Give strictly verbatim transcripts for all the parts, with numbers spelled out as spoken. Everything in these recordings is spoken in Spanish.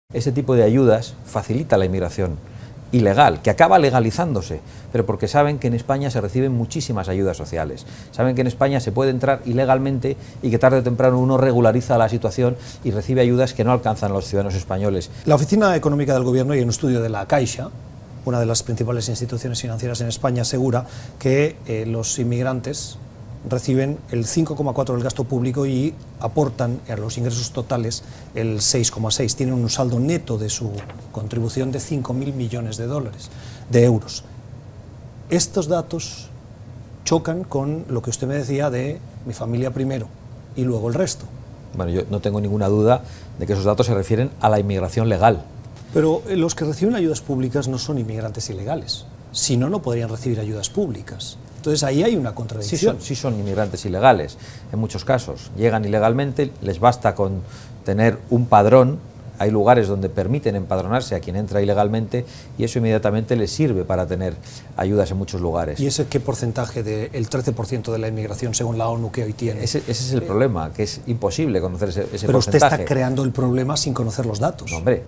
Este tipo de ayudas facilita la inmigración ilegal, que acaba legalizándose, pero porque saben que en España se reciben muchísimas ayudas sociales. Saben que en España se puede entrar ilegalmente y que tarde o temprano uno regulariza la situación y recibe ayudas que no alcanzan a los ciudadanos españoles. La Oficina Económica del Gobierno y un estudio de la Caixa, una de las principales instituciones financieras en España, asegura que eh, los inmigrantes reciben el cinco coma cuatro del gasto público y aportan a los ingresos totales el seis coma seis. Tienen un saldo neto de su contribución de cinco mil millones de dólares, de euros. Estos datos chocan con lo que usted me decía de mi familia primero y luego el resto. Bueno, yo no tengo ninguna duda de que esos datos se refieren a la inmigración legal. Pero los que reciben ayudas públicas no son inmigrantes ilegales, si no, no podrían recibir ayudas públicas. Entonces ahí hay una contradicción. Sí son, sí son inmigrantes ilegales, en muchos casos. Llegan ilegalmente, les basta con tener un padrón. Hay lugares donde permiten empadronarse a quien entra ilegalmente y eso inmediatamente les sirve para tener ayudas en muchos lugares. ¿Y ese qué porcentaje del trece por ciento de la inmigración según la ONU que hoy tiene? Ese, ese es el problema, que es imposible conocer ese, ese Pero porcentaje. Pero usted está creando el problema sin conocer los datos. No, hombre.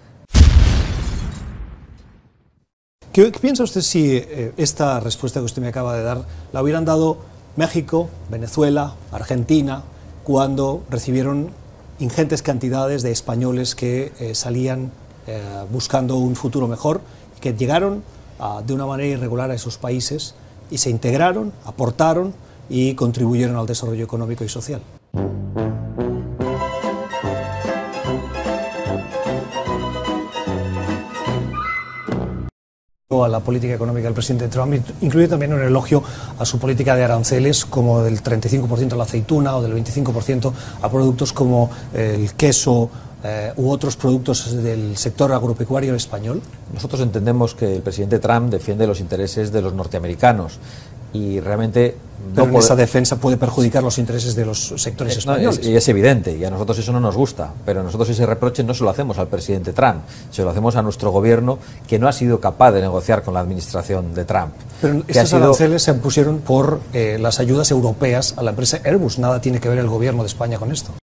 ¿Qué, ¿Qué piensa usted si eh, esta respuesta que usted me acaba de dar la hubieran dado México, Venezuela, Argentina, cuando recibieron ingentes cantidades de españoles que eh, salían eh, buscando un futuro mejor, que llegaron uh, de una manera irregular a esos países y se integraron, aportaron y contribuyeron al desarrollo económico y social? A la política económica del presidente Trump, incluye también un elogio a su política de aranceles, como del treinta y cinco por ciento a la aceituna o del veinticinco por ciento a productos como el queso eh, u otros productos del sector agropecuario español. Nosotros entendemos que el presidente Trump defiende los intereses de los norteamericanos y realmente Pero no en esa puede... defensa puede perjudicar los intereses de los sectores españoles. No, es, es evidente, y a nosotros eso no nos gusta, pero nosotros ese reproche no se lo hacemos al presidente Trump, se lo hacemos a nuestro gobierno, que no ha sido capaz de negociar con la administración de Trump. Pero estos sido... aranceles se impusieron por eh, las ayudas europeas a la empresa Airbus, nada tiene que ver el gobierno de España con esto.